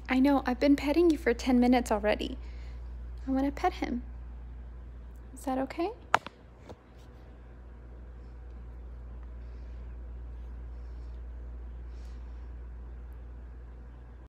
I know, I've been petting you for 10 minutes already. I want to pet him. Is that okay?